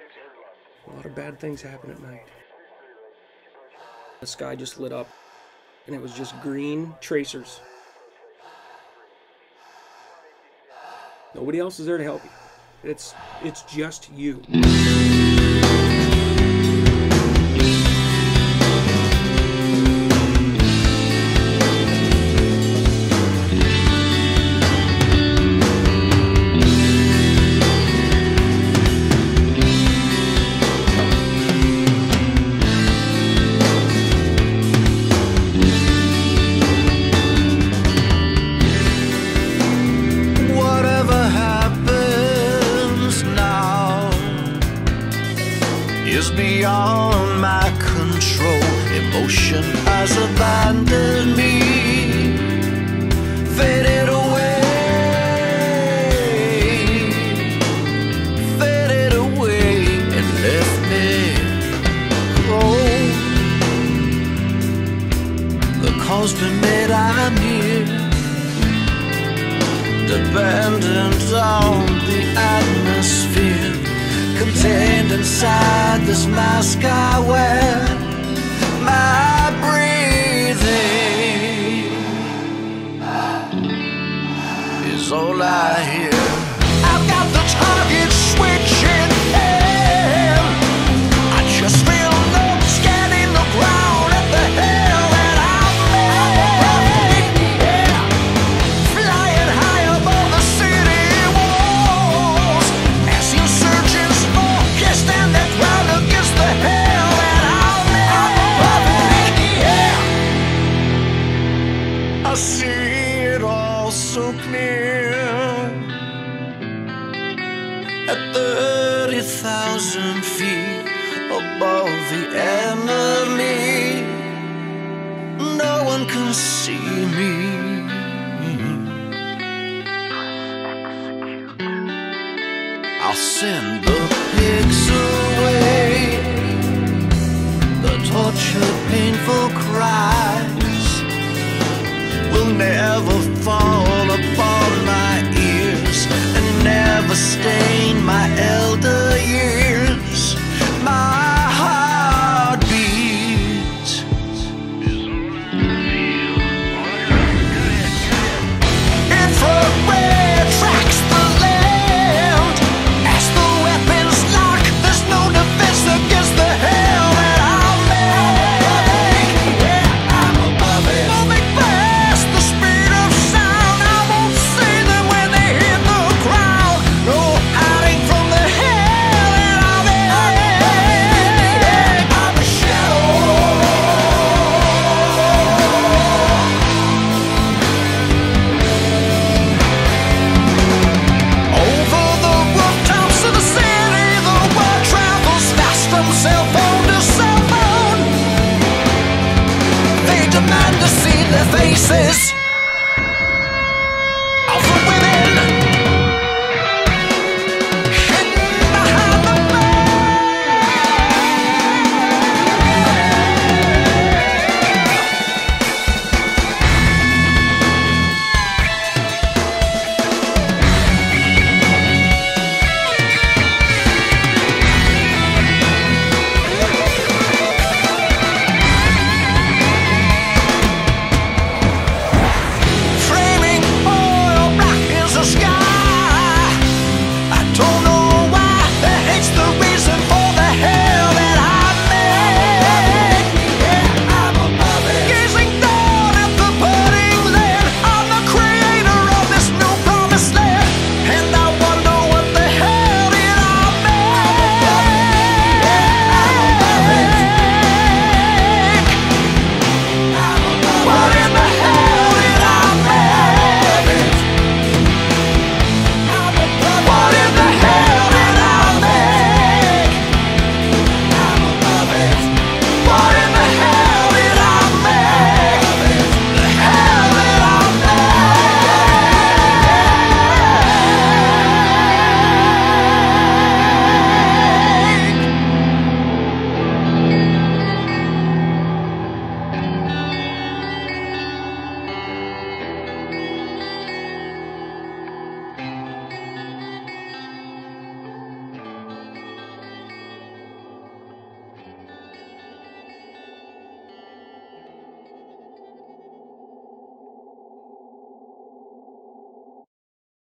A lot of bad things happen at night. The sky just lit up, and it was just green tracers. Nobody else is there to help you. It's just you. Is beyond my control. Emotion has abandoned me, faded away and left me cold. The cause been made, I'm here, dependent on the atmosphere, contained inside this mask I wear. My breathing is all I hear. I've got the target switching in. I just feel no scanning the ground at the hell that I'm in. Yeah. Flying high above the city walls as insurgents stand their ground against the hell that I'm in. Yeah. I see it all so clear. At 30,000 feet above the enemy, no one can see me. I'll send the pigs away, the tortured, painful cries will never fall upon my ears and never stay